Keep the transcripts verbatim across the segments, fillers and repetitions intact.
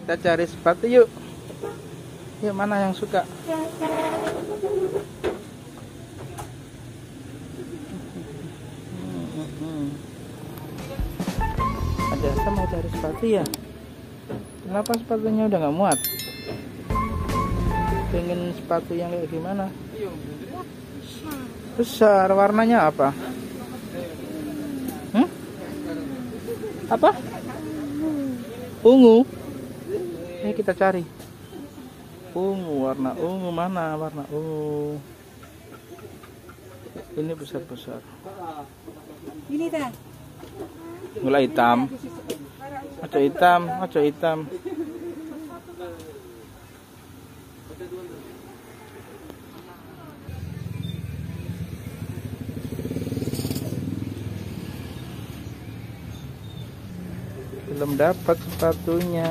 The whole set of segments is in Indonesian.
Kita cari sepatu yuk. Yuk, mana yang suka? Ada apa mau cari sepatu ya? Kenapa sepatunya udah nggak muat? Pengen sepatu yang kayak gimana? Besar. Warnanya apa? Hmm? Apa? Ungu. Ini kita cari. Ungu, warna ungu mana? Warna ungu. Ini besar-besar. Ini dah. Mulai hitam. Ojo hitam, ojo hitam. Belum dapat sepatunya.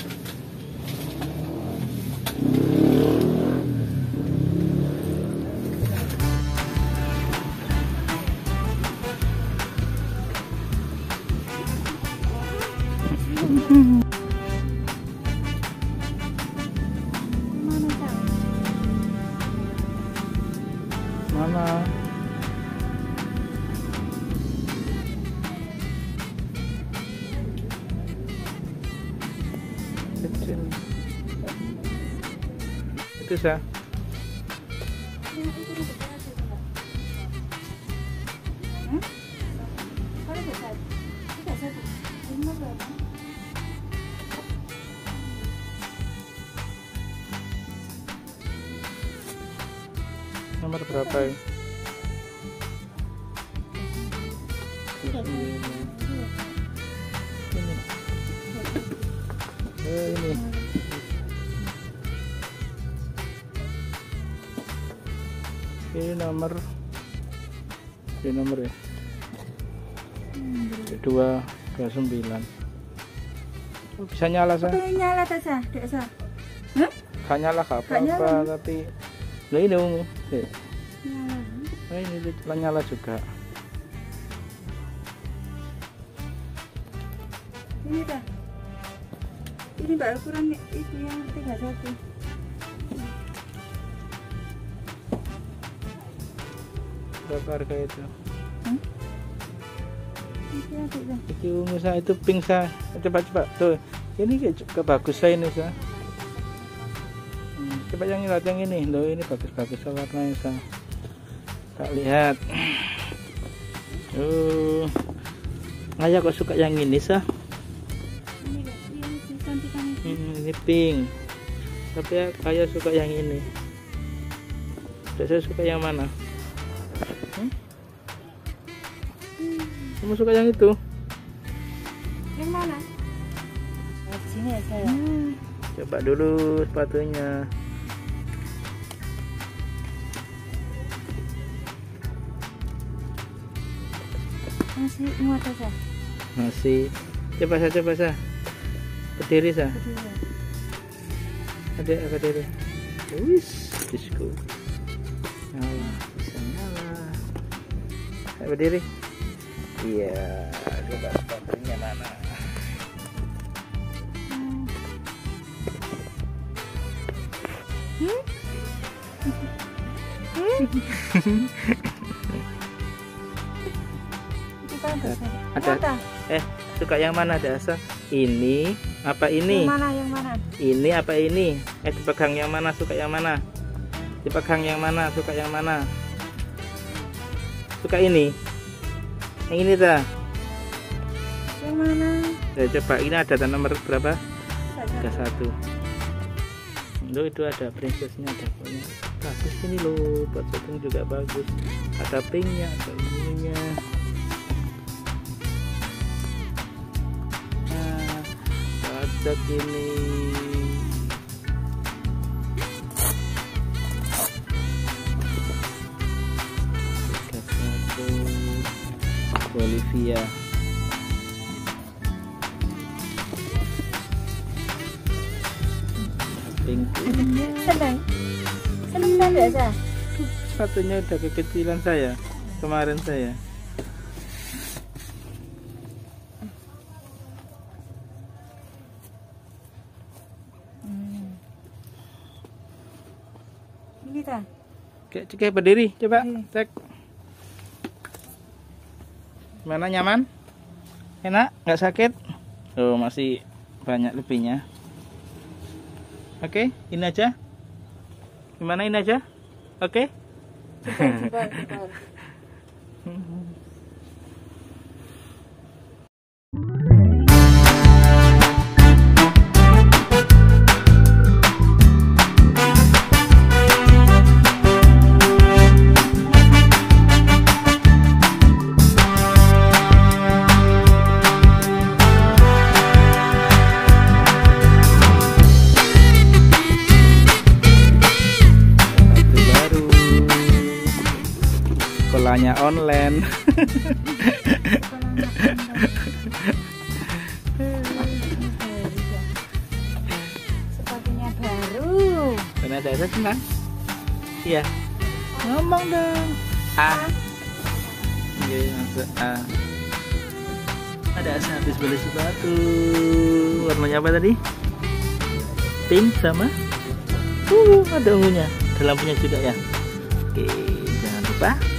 Mana? Kecil. Itu sah. Nomor berapa ya? Ini. Oh, ini. Ini nomor. Ini nomor ya. Dua dua sembilan. Bisa nyala sah? Nyala saja, tidak sah. Hah? Gak nyala gak apa-apa, tapi nah ini ungu. Eh. Nah, ini nyala juga. Ini dah. Ini mbak ukuran itu yang tiga satu. Berapa harga itu? Hmm? Itu ada dah. Itu ungu sah, itu pink sah. Coba coba tuh. Ini juga bagus sah ini sah. Coba yang lihat yang ini, loh ini bagus-bagus warnanya sah. Tak lihat. Oh, Ayah kok suka yang ini sah? Ini yang cantikan itu. Hmm, ini pink. Tapi Ayah suka yang ini. Saya suka yang mana? Hmm? Kamu suka yang itu? Yang mana? Oh, sini ya saya. Hmm. Coba dulu sepatunya. Masih muat saja. Masih. Coba saja, coba sah. Berdiri sah. Ada berdiri. Wis, disco. Nyala, bisa nyala. Ayo berdiri. Iya, coba sepatunya mana? Hmm? Hmm? Ada. Eh, suka yang mana dasar? Ini apa ini? Yang mana? Yang mana? Ini apa ini? Eh, dipegang yang mana? Suka yang mana? Dipegang yang mana? Suka yang mana? Suka ini? Yang ini dah. Yang mana? Ya, coba ini ada nomor berapa? tiga satu. Loh, itu ada princessnya, ada pokoknya. Bagus ini loh, buat shopping juga bagus. Ada pinknya, ada ininya. Ada gini. tiga satu Bolivia. Pink. Senang. Senang biasa. Sepatunya udah kekecilan saya. Kemarin saya. Oke, Cike berdiri, coba Oke. cek. Gimana, nyaman? Enak? Nggak sakit? Oh, masih banyak lebihnya. Oke, ini aja. Gimana, ini aja? Oke? Jebol, jebol, jebol. Itu baru. Sekolahnya online. Sepatunya baru. Karena ada saya senang. Iya. Ngomong dong. A. Iya, masuk A. Ada Asa habis beli sepatu. Warnanya apa tadi? Pink sama? Uh, ada ungunya. Ada lampunya juga ya. Oke, jangan lupa